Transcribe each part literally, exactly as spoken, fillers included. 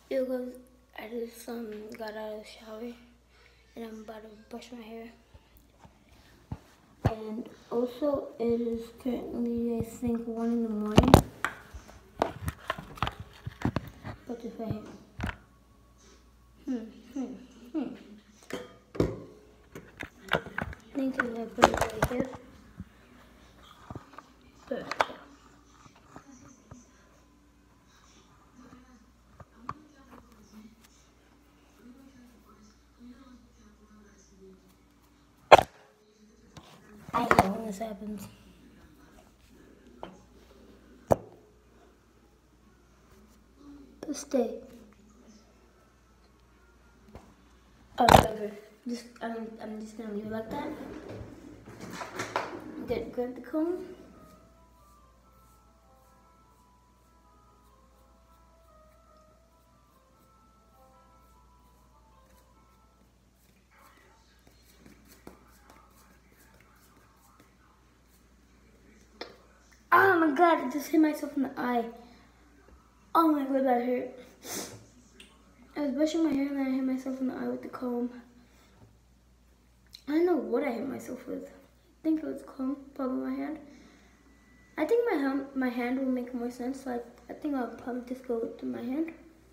Because I just um, got out of the shower and I'm about to brush my hair. And also, it is currently, I think, one in the morning. Put this right here. Hmm, hmm, hmm. I think I'm gonna put it right here. Perfect. I hate when this happens. Stay. Oh, whatever. Just, I'm, I'm just gonna leave it like that. Get, grab the comb. Oh my god, I just hit myself in the eye. Oh my god, that hurt. I was brushing my hair and then I hit myself in the eye with the comb. I don't know what I hit myself with. I think it was comb, probably my hand. I think my hand, my hand will make more sense. Like, I think I'll probably just go with my hand.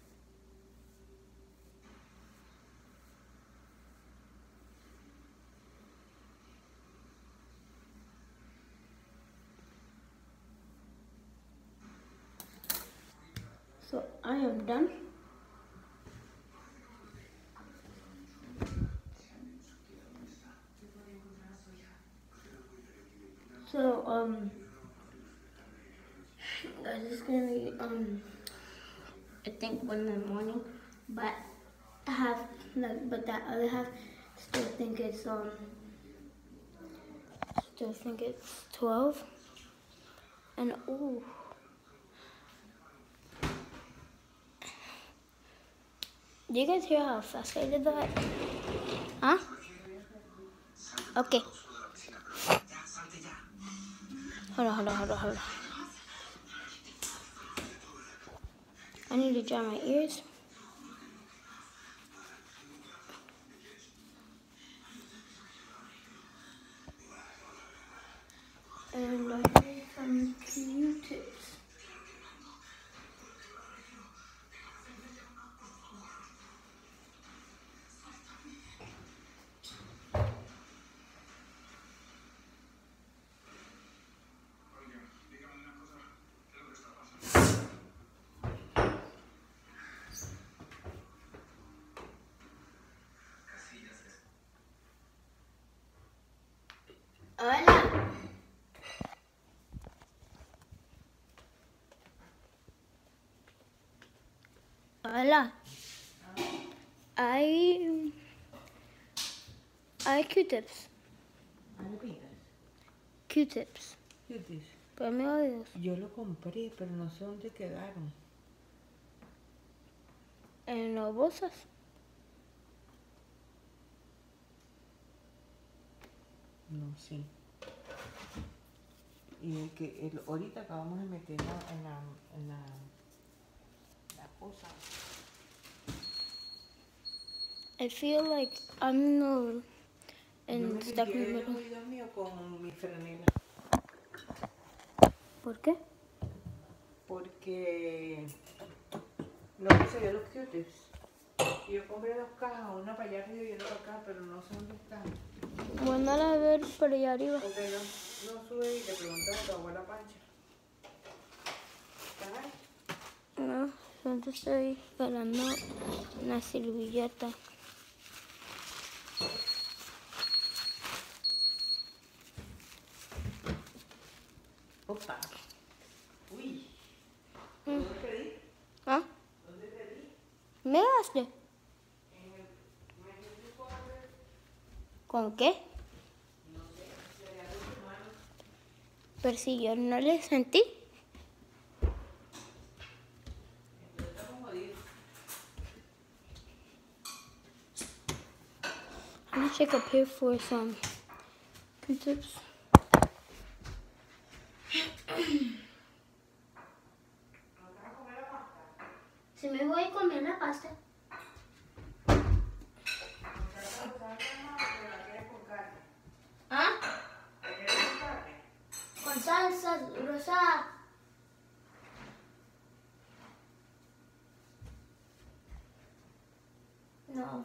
So I am done. So um, guys, it's gonna be um, I think one in the morning, but half, like, but that other half still think it's um, still think it's twelve. And ooh. Do you guys hear how fast I did that? Huh? Okay. Hold on, hold on, hold on, hold on. I need to dry my ears. And I need some Q-tips. Hola. Hola. Hay, hay Q-tips. Q-tips. Q-tips. Para mis oídos. Yo lo compré, pero no sé dónde quedaron. En las bolsas. No sé. Y el que el, ahorita acabamos de meterlo en la, en la, la cosa. I feel like I'm no Yo me en stuck in the limpié los middle. oídos míos con mi franela. ¿Por qué? Porque no conseguía los Q-tips. Y yo compré dos cajas, una para allá arriba y otra para acá, pero no sé dónde están. Bueno, a ver por allá arriba. Ok, no, no sube y le preguntas a tu abuela Pancha. ¿Están ahí? No, yo estoy jalando una servilleta. Opa. Uy. Mm. ¿Dónde pedí? ¿Ah? ¿Dónde pedí? ¿Me daste? En el Messenger Forward. ¿Con qué? No sé, se le hace tu mano. Pero si yo no le sentí. Entonces estamos jodidos. I'm gonna check up here for some Q-tips. ¿Se me voy? comí la pasta. ¿Ah? Con salsa rosada. No.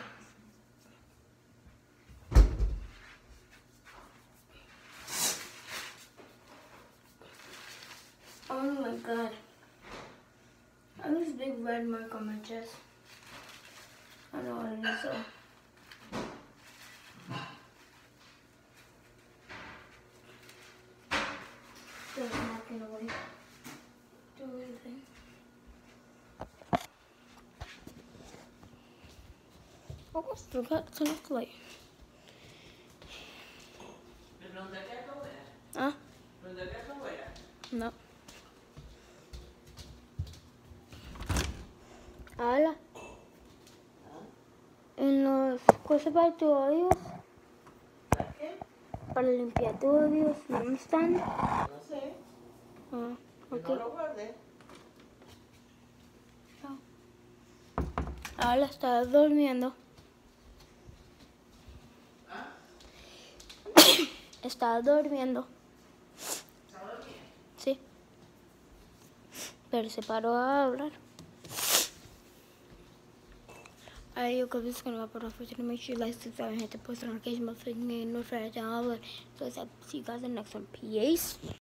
Oh my god. I have this big red mark on my chest. I don't know what it is though. Still knocking away. Do anything. Oh, still got some light. Huh? No. Hola. En los cosas para tus oídos. ¿Qué? Para limpiar tus oídos, ¿dónde están? No sé. Ah, Que ok. no lo guardé. Ahora está durmiendo. ¿Ah? Está durmiendo. ¿Está dormido? Sí. Pero se paró a hablar. Alright, yo creo que es que no va a parar for today. Make sure you like, subscribe, and hit the post notification bell so you can get notified of all of it. So, I'll see you guys in the next one. Peace.